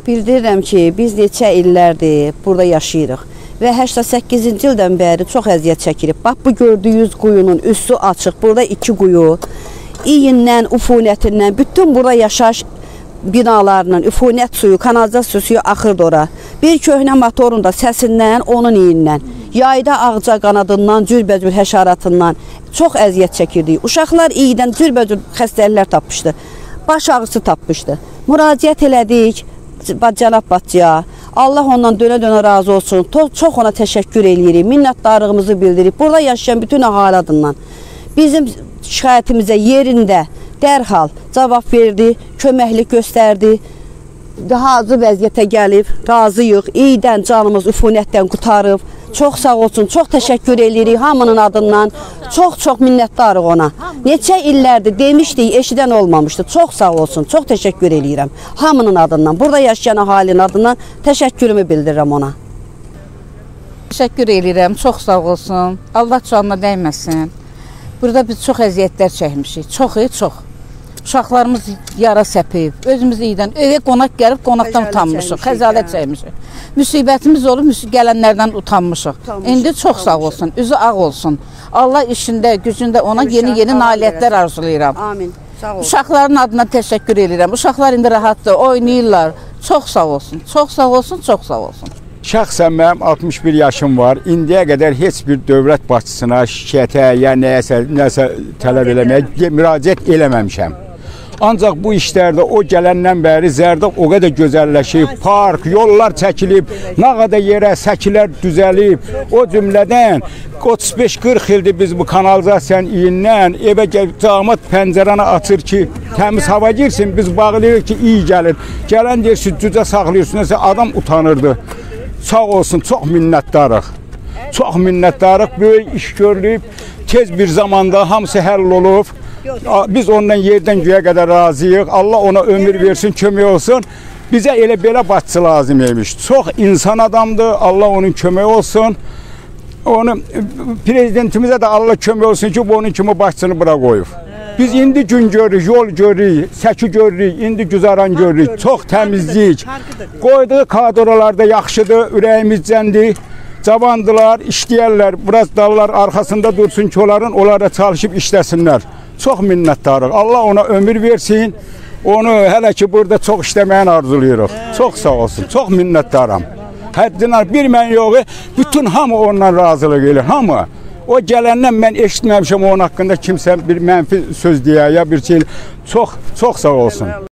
Bildirirəm ki, biz neçə illərdir burada yaşayırıq və 88-ci ildən bəri çox əziyyət çəkirik. Bax, bu gördüyünüz quyunun üstü açıq, burada 2 quyu, iyindən, ufunətindən, bütün burada yaşayış binalarının üfunət suyu, kanalizasiya suyu axırdı ora. Bir köhnə motorun da səsindən, onun iyindən, yayda ağca qanadından, cürbəcür həşaratından çox əziyyət çəkirdik. Uşaqlar iyidən cürbəcür xəstəliklər tapmışdı, baş ağrısı tapmışdı. Müraciət elədik cənab Batçıya. Allah ondan dönə-dönə razı olsun. Çox ona təşəkkür edirik, minnətdarlığımızı bildirib. Burada yaşayan bütün əhali adından bizim şikayətimizə yerində dərhal cavab verdi, köməklik göstərdi. Daha azı vəziyyətə gəlib, razıyıq. İyidən canımız üfunətdən qutarıb. Çox sağ olsun, çox təşəkkür edirik hamının adından. Çox minnətdarıq ona. Neçə illərdir demişdik, eşidən olmamışdı. Çox sağ olsun, çox təşəkkür edirəm hamının adından. Burada yaşayan əhalinin adından təşəkkürümü bildirirəm ona. Təşəkkür edirəm, çox sağ olsun. Allah canına dəyməsin. Burada biz çox əziyyətlər çəkmişik, çox. Uşaqlarımız yara səpib, özümüz iyidən, evə qonaq gəlib, qonaqdan utanmışıq, xəzalət çəkmişik. Müsibətimiz olub, gələnlərdən utanmışıq. İndi çox sağ olsun, üzü ağ olsun. Allah işində, gücündə ona yeni nailiyyətlər arzulayıram. Amin. Uşaqların adına təşəkkür edirəm. Uşaqlar indi rahatdır, oynayırlar. Çox sağ olsun, çox sağ olsun, çox sağ olsun. Şəxsən mənim 61 yaşım var. İndiyə qədər heç bir dövlət başçısına, şirkətə, ya nəsə tələb eləməyə müraciət eləməmişəm. Ancaq bu işlərdə o gələndən bəri Zərdab o qədər gözəlləşib, park, yollar çəkilib, nə qədər yerə səkilər düzəlib. O cümlədən 35-40 ildir biz bu kanalizasiyanın iyindən evə cəmaət pəncərəni açır ki, təmiz hava girsin, biz bağlayırıq ki, iyi gəlir. Gələn deyir ki, cücə saxlayırsınız, adam utanırdı. Sağ olsun, çox minnətdarıq. Çox minnətdarıq, böyük iş görülüb, tez bir zamanda hamısı həll olub. Biz ondan yerdən göyə qədər razıyıq. Allah ona ömür versin, kömək olsun. Bizə elə belə başçı lazım imiş. Çox insan adamdır, Allah onun kömək olsun. Prezidentimizə də Allah kömək olsun ki, bu onun kimi başçını bura qoyub. Biz indi gün görürük, yol görürük, səki görürük, indi güzaran görürük. Çox təmizlik. Qoyduğu kadrolarda yaxşıdır, ürəyimizcəndir. Cavandılar, işləyərlər, biraz dallar arxasında dursun ki, onlara çalışıb işləsinlər. Çox minnətdarıq. Allah ona ömür versin. Onu hələ ki burada çox işləməyini arzulayırıq. Çox sağ olsun. Çox minnətdaram. Həddindən bir mən yox, bütün hamı ondan razılıq edir. Hamı. O gələndən mən eşitməmişəm onun haqqında kimsə bir mənfi söz deyə ya bir şey. Çox sağ olsun.